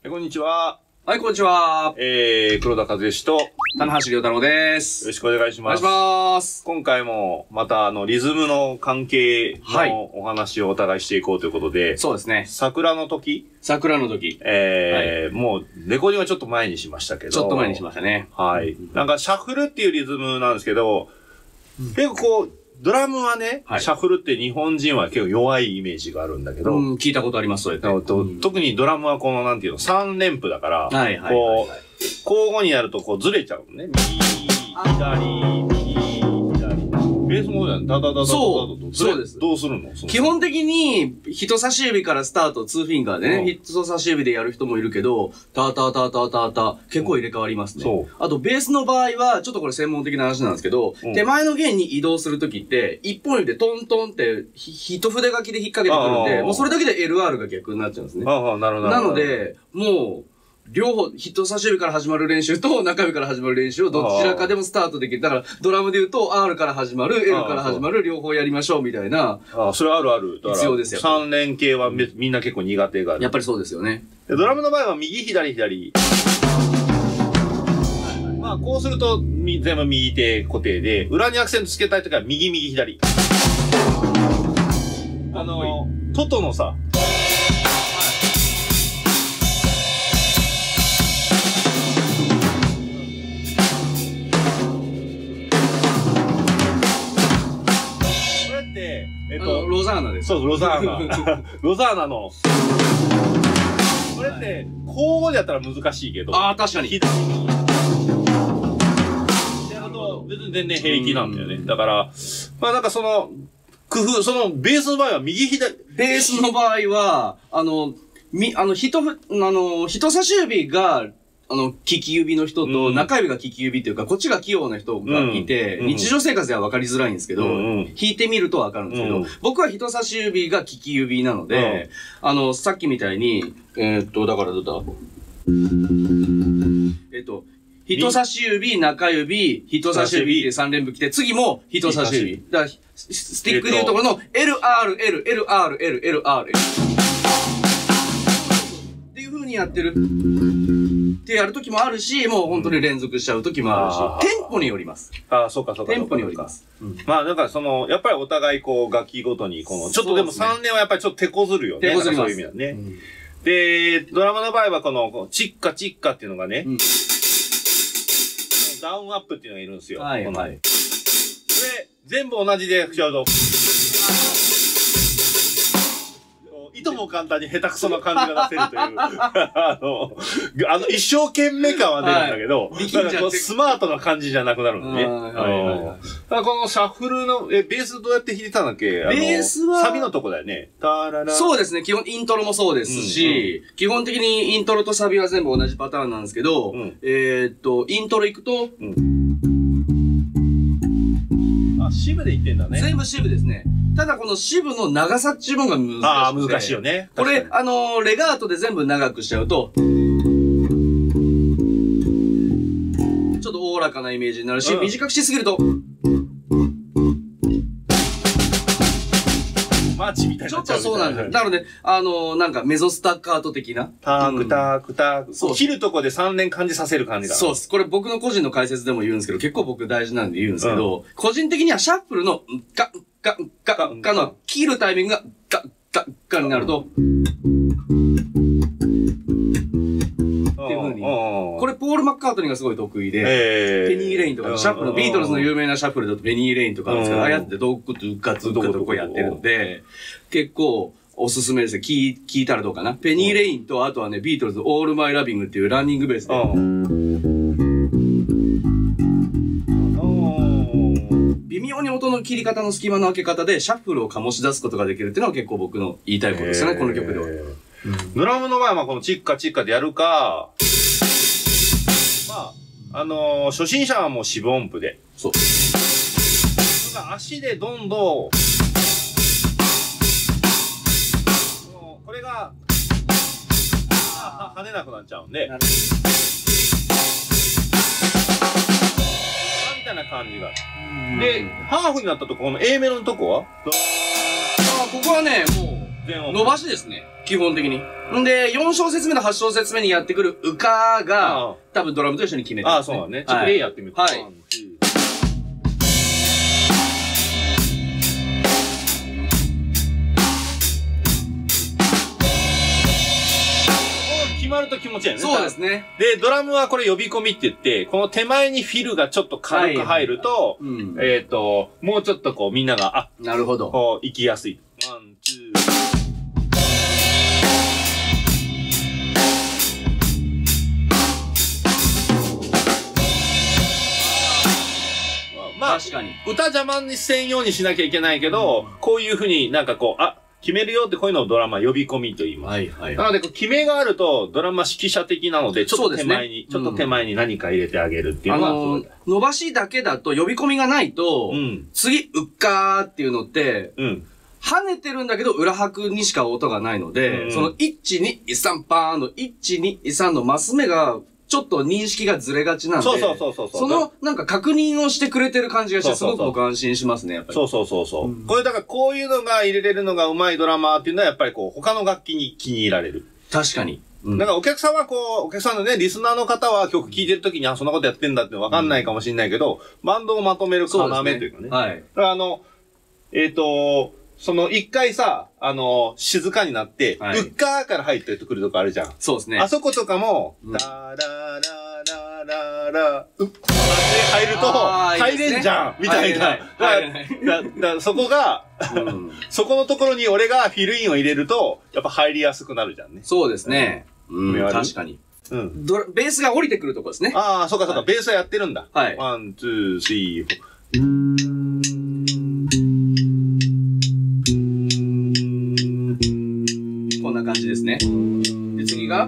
こんにちは。 はい、こんにちは。 黒田和義と、 棚橋亮太郎です。 よろしくお願いします。 お願いします。 今回も、またリズムの関係のお話をお互いしていこうということで、 そうですね。 桜の時、 もう、レコーディングはちょっと前にしましたけど。 ちょっと前にしましたね。 はい。なんか、シャッフルっていうリズムなんですけど、結構こう、ドラムはね、シャッフルって日本人は結構弱いイメージがあるんだけど、 聞いたことあります、それって。 特にドラムはこの、なんていうの、3連符だから、こう、交互にやるとこうずれちゃうのね。右、左、右、左。ベースもダダダダダダそうです。 どうするの？ 基本的に、人差し指からスタート、2フィンガーでね、人差し指でやる人もいるけど、タタタタタタ、結構入れ替わりますね。あと、ベースの場合は、ちょっとこれ専門的な話なんですけど、手前の弦に移動するときって、一本指でトントンって、一筆書きで引っ掛けてくるんで、もうそれだけで LR が逆になっちゃうんですね。なので、もう、両方、人差し指から始まる練習と中指から始まる練習をどちらかでもスタートできる。だから、ドラムで言うと R から始まる、L から始まる、両方やりましょうみたいな。 それあるある。 必要ですよ。 3連系はみんな結構苦手がある。 やっぱりそうですよね。 ドラムの場合は右、左、左。まあ、こうすると、全部右手固定で、裏にアクセントつけたいときは右、右、左。トトのさ、 ロザーナです。 そう、ロザーナ。ロザーナの。これって、交互でやったら難しいけど。 確かに。 左に。で、あと、別に全然平気なんだよね。だから、まあなんかその、工夫、ベースの場合は右左。 ベースの場合は、人差し指が、利き指の人と中指が利き指っていうか、こっちが器用な人がいて、日常生活では分かりづらいんですけど、弾いてみると分かるんですけど、僕は人差し指が利き指なので、さっきみたいに、だからどうだ人差し指、中指、人差し指って3連符来て、次も人差し指。だからスティックでいうところの LR、L、LR、L、LR、L。っていう風にやってる。ってやるときもあるし、もう本当に連続しちゃうときもあるし、テンポによります。 そうか。 テンポによります。 まあ、なんかやっぱりお互いこう、楽器ごとに、ちょっとでも3年はやっぱりちょっと手こずるよね。 手こずります。 そういう意味だね。で、ドラムの場合はチッカチッカっていうのがね、ダウンアップっていうのがいるんですよ。これ、全部同じで吹きちゃうと、いとも簡単に下手くそな感じが出せるという、一生懸命感は出るんだけど、なんかスマートな感じじゃなくなるんでね。このシャッフルの、ベースどうやって弾いてたんだっけ？ ベースは、 サビのとこだよね。 そうですね。基本、イントロもそうですし、基本的にイントロとサビは全部同じパターンなんですけど、イントロ行くと、 シブで言ってんだね。 全部シブですね。ただこのシブの長さっていうのが難しい。 難しいよね。 これ、レガートで全部長くしちゃうと、ちょっとおおらかなイメージになるし、短くしすぎると、 マーチみたいな。 ちょっとそうなんですよ。なので、なんかメゾスタッカート的な。 タクタクタク。切るとこで3連感じさせる感じだ。 そうです。これ僕の個人の解説でも言うんですけど、結構僕大事なんで言うんですけど、個人的にはシャッフルの、ガの切るタイミングが、ガになると、っていう風に。これ、ポール・マッカートニーがすごい得意で、ペニー・レインとか、シャッフルの、ビートルズの有名なシャッフルだとペニー・レインとかあるんですけど、ああやってドックとガツッカとこやってるので、結構おすすめですね。聞いたらどうかな。ペニー・レインと、あとはね、ビートルズ、オール・マイ・ラビングっていうランニングベースで、微妙に音の切り方の隙間の開け方でシャッフルを醸し出すことができるっていうのは結構僕の言いたいことですよね、この曲では。 ドラムの場合はこのチッカチッカでやるか、まあ、初心者はもう四分音符で。 そう。 足でどんどん、これが、跳ねなくなっちゃうんで、みたいな感じが。で、ハーフになったところの A メロのとこはここはね、もう、 伸ばしですね。基本的に。んで、4小節目の8小節目にやってくるうかが、多分ドラムと一緒に決めてる、ね。 ああ、そうだね。ちょっと例やってみる。 はい。 決まると気持ちいいよね。 そうですね。 で、ドラムはこれ呼び込みって言って、この手前にフィルがちょっと軽く入ると、もうちょっとこうみんなが、あ、 なるほど。 こう行きやすい。ワン、ツー。まあ、 確かに。 歌邪魔にせんようにしなきゃいけないけど、こういう風になんかこう、あ、決めるよってこういうのをドラマ呼び込みと言います。はいはい。なので、決めがあると、ドラマ指揮者的なので、ちょっと手前に、ちょっと手前に何か入れてあげるっていうのは、 伸ばしだけだと呼び込みがないと、次、うっかーっていうのって、跳ねてるんだけど、裏拍にしか音がないので、その1、2、3パーンの1、2、3のマス目が、ちょっと認識がずれがちなんで、そのなんか確認をしてくれてる感じがして、すごく僕安心しますね、やっぱり。 そう。これだからこういうのが入れれるのが上手いドラマーっていうのはやっぱりこう他の楽器に気に入られる。 確かに。 だからお客さんはこう、お客さんのね、リスナーの方は曲聴いてるときに、あ、そんなことやってんだってわかんないかもしれないけど、バンドをまとめる要というかね。はい。だからその一回さ、静かになって、うっかーから入ってくるとこあるじゃん。 そうですね。 あそことかも、ララララララ、うっ入ると、入れんじゃんみたいな。そこが、そこのところに俺がフィルインを入れると、やっぱ入りやすくなるじゃんね。 そうですね。確かに。ベースが降りてくるとこですね。 ああ、そうか。ベースはやってるんだ。はい。ワン、ツー、スリー、フォー。 こんな感じですね。で、次が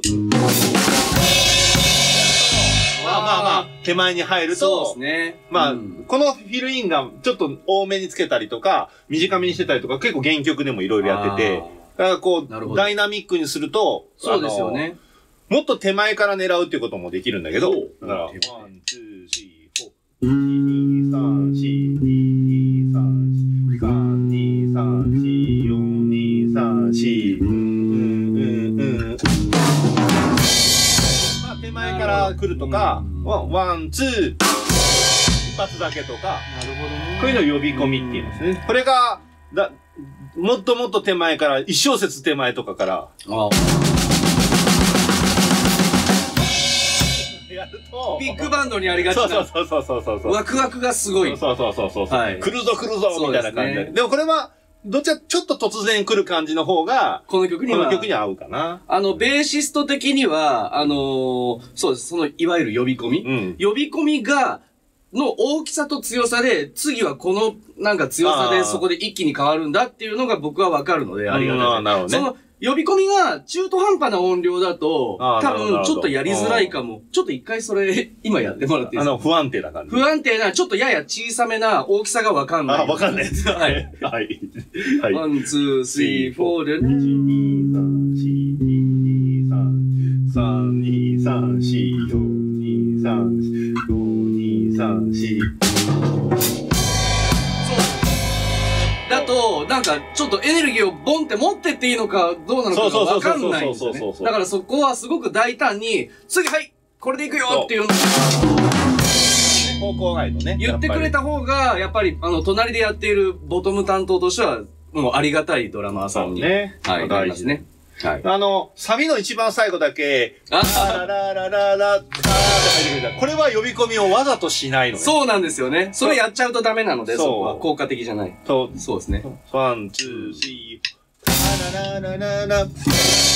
まあ、手前に入ると、 そうですね。 まあ、このフィルインがちょっと多めにつけたりとか、短めにしてたりとか、結構原曲でもいろいろやってて、だからこう、ダイナミックにすると、 そうですよね。 もっと手前から狙うっていうこともできるんだけど、だから、ワン、ツー、スリー、フォー、2、3、4、2、3、3、2、3、4、4、2、3、4、まあ、手前から来るとか、ワン、ツー、一発だけとか、こういうのを呼び込みって言いますね。これが、もっともっと手前から、一小節手前とかから、やると、 ビッグバンドにありがちな。 そう。 ワクワクがすごい。 そう。来るぞみたいな感じで。でもこれは、ちょっと突然来る感じの方が、この曲に合うかな。 ベーシスト的には、そうです。いわゆる呼び込み。呼び込みの大きさと強さで、次はこの、なんか強さでそこで一気に変わるんだっていうのが僕はわかるので、ありがたい。なるほどね。呼び込みが中途半端な音量だと、多分ちょっとやりづらいかも。ちょっと一回それ、今やってもらっていいですか？ 不安定な感じ。 不安定な、ちょっとやや小さめな大きさがわかんない。 わかんないです。はい。はい。 ワン、ツー、スリー、フォーで、1、2、3、4、2、3、3、2、3、4、4、2、3、4、2、3、4。だと、なんか、ちょっとエネルギーをボンって持ってっていいのか、どうなのかわかんないんですよね。だからそこはすごく大胆に、次、はい、これでいくよっていうの方向ガイドね。 言ってくれた方が、やっぱり、隣でやっているボトム担当としては、もうありがたいドラマーさんに。ね。はい、大事ね。はい。サビの一番最後だけ、ラララララって入ってくる。これは呼び込みをわざとしないのね。そうなんですよね。それやっちゃうとダメなので、そこは効果的じゃない。そうですね。 ワン、ツー、スリー、ラララララ。歌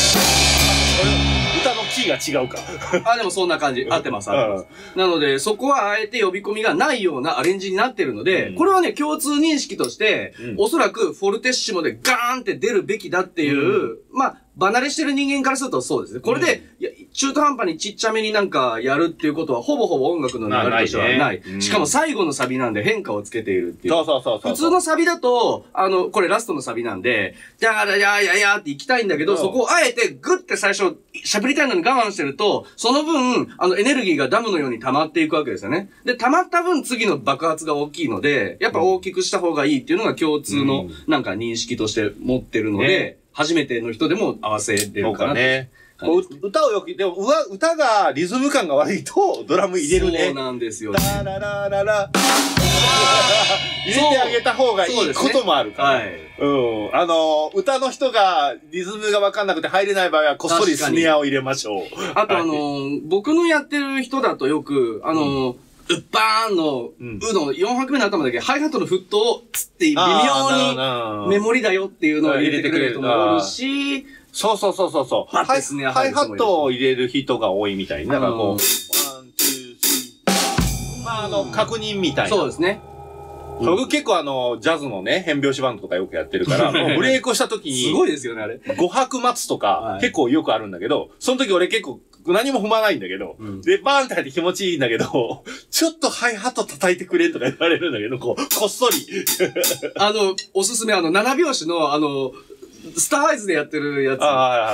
のキーが違うか。 でもそんな感じ。合ってます、合ってます。なので、そこはあえて呼び込みがないようなアレンジになってるので、これはね、共通認識として、おそらくフォルテッシモでガーンって出るべきだっていう、まあ、離れしてる人間からするとそうですね。これで、いや、 中途半端にちっちゃめになんかやるっていうことはほぼほぼ音楽の流れとしてはない。しかも最後のサビなんで変化をつけているっていう。普通のサビだと、これラストのサビなんで、じゃあやって行きたいんだけど、そこをあえてグッて最初喋りたいのに我慢してると、その分、エネルギーがダムのように溜まっていくわけですよね。で、溜まった分次の爆発が大きいので、やっぱ大きくした方がいいっていうのが共通のなんか認識として持ってるので、初めての人でも合わせれるかなと。 歌をよく、でも、歌がリズム感が悪いと、ドラム入れるね。 そうなんですよね。 ラララララ。入れてあげた方がいいこともあるから。はい。歌の人がリズムがわかんなくて入れない場合は、こっそりスネアを入れましょう。 あと僕のやってる人だとよく、ウッバーンの、の4拍目の頭だけ、ハイハットのフットを、つって微妙にメモリだよっていうのを入れてくれる人もいるし、そう。ハイハットを入れる人が多いみたいに。だからこう、ワン、ツー、スリー。 まあ確認みたいな。 そうですね。 僕結構ジャズのね、変拍子バンドとかよくやってるから、ブレイクをした時に、 すごいですよね、あれ。 5拍待つとか、結構よくあるんだけど、その時俺結構何も踏まないんだけど、で、バーンって入って気持ちいいんだけど、ちょっとハイハット叩いてくれとか言われるんだけど、こっそり。 おすすめ7拍子のスターアイズでやってるやつ。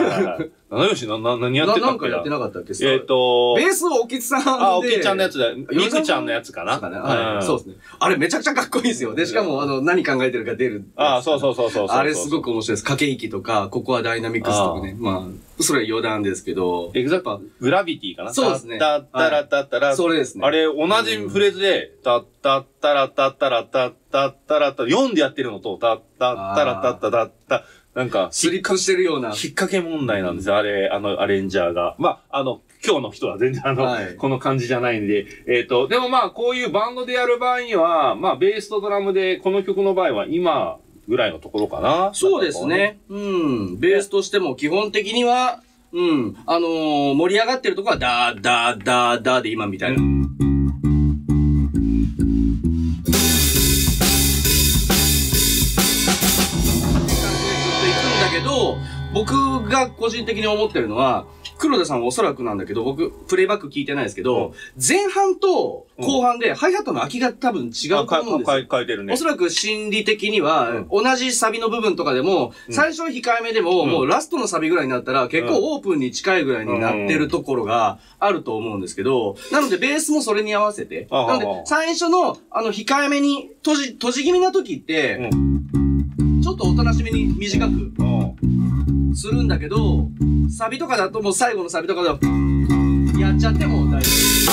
7拍子何やってたっけ？ なんかやってなかったっけ？ベースをおきつさんで。 おきちゃんのやつだよ。みくちゃんのやつかな。 そうですね。あれめちゃくちゃかっこいいですよ。で、しかも何考えてるか出る。 そう。 あれすごく面白いです。駆け引きとか、ここはダイナミックスとかね。まあ、それは余談ですけど。 グラビティかな？ そうですね。 タッタラタッタラ。 それですね。 あれ、同じフレーズで、タッタッタラタッタラタッタッタラタ、4でやってるのと、タッタッタラタッタタッタ。なんか、 スリップしてるような。 引っ掛け問題なんですよ、あれ、アレンジャーが。まあ、今日の人は全然この感じじゃないんで。でもまあ、こういうバンドでやる場合には、まあ、ベースとドラムで、この曲の場合は今ぐらいのところかな。 そうですね。ベースとしても基本的には、盛り上がってるところは、ダーダーダーダーで今みたいな。僕が個人的に思ってるのは、黒田さんはおそらくなんだけど、僕、プレイバック聞いてないですけど、前半と後半でハイハットの空きが多分違うと思うんですよ。 書いてるね。 おそらく心理的には、同じサビの部分とかでも、最初は控えめでも、もうラストのサビぐらいになったら、結構オープンに近いぐらいになってるところがあると思うんですけど、なのでベースもそれに合わせて、なので最初の控えめに閉じ気味な時って、ちょっとおとなしめに短くするんだけど、サビとかだともう最後のサビとかだとやっちゃっても大丈夫。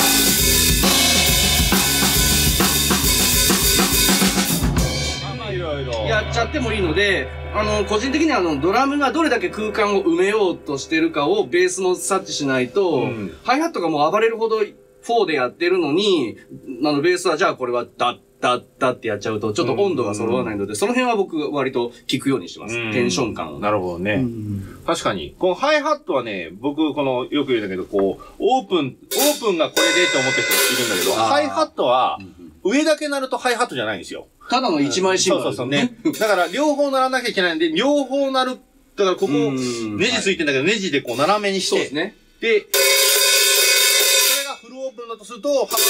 やっちゃってもいいので、個人的にはドラムがどれだけ空間を埋めようとしてるかをベースも察知しないと、ハイハットがもう暴れるほど4でやってるのに、ベースはじゃあこれはダッダッダってやっちゃうと、ちょっと温度が揃わないので、その辺は僕割と聞くようにしてます。テンション感を。 なるほどね。確かに。このハイハットはね、僕、よく言うんだけど、オープンがこれでって思ってる人いるんだけど、ハイハットは、上だけ鳴るとハイハットじゃないんですよ。 ただの一枚シンバル。 そうね。だから、両方鳴らなきゃいけないんで、両方鳴る。だから、ここ、ネジついてんだけど、ネジで斜めにして、そうですね。で、それがフルオープンだとすると、ハーフオープン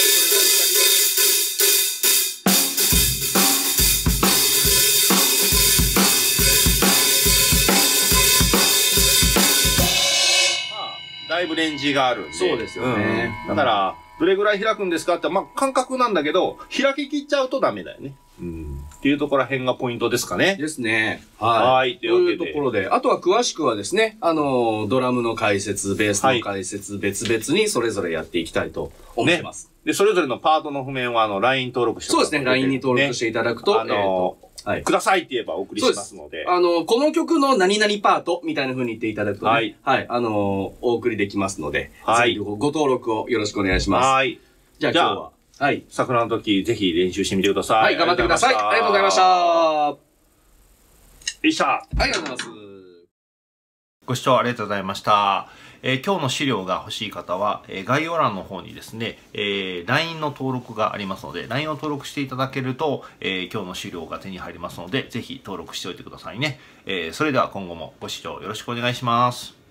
だいぶレンジがあるんで。 そうですよね。 だから、どれぐらい開くんですかって、まあ、感覚なんだけど、開き切っちゃうとダメだよね。っていうところら辺がポイントですかね。 ですね。はい。というところで、あとは詳しくはですね、ドラムの解説、ベースの解説、別々にそれぞれやっていきたいと思ってます。 で、それぞれのパートの譜面は、LINE 登録してそうですね、LINE に登録していただくと、 くださいって言えばお送りしますので。 この曲の何々パートみたいな風に言っていただくとね、お送りできますので、ぜひご登録をよろしくお願いします。はい。じゃあ今日は、 桜の時、ぜひ練習してみてください。 はい、頑張ってください。ありがとうございました。よいしょ。ありがとうございます。 ご視聴ありがとうございました。今日の資料が欲しい方は、概要欄の方にですね、LINE の登録がありますので、LINE を登録していただけると、今日の資料が手に入りますので、ぜひ登録しておいてくださいね。それでは今後もご視聴よろしくお願いします。